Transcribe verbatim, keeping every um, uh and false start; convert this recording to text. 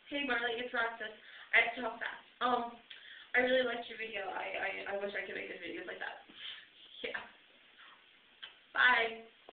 Hey Marley, it's Roxas. I have to talk fast. Um, I really liked your video. I, I, I wish I could make videos like that. Yeah. Bye.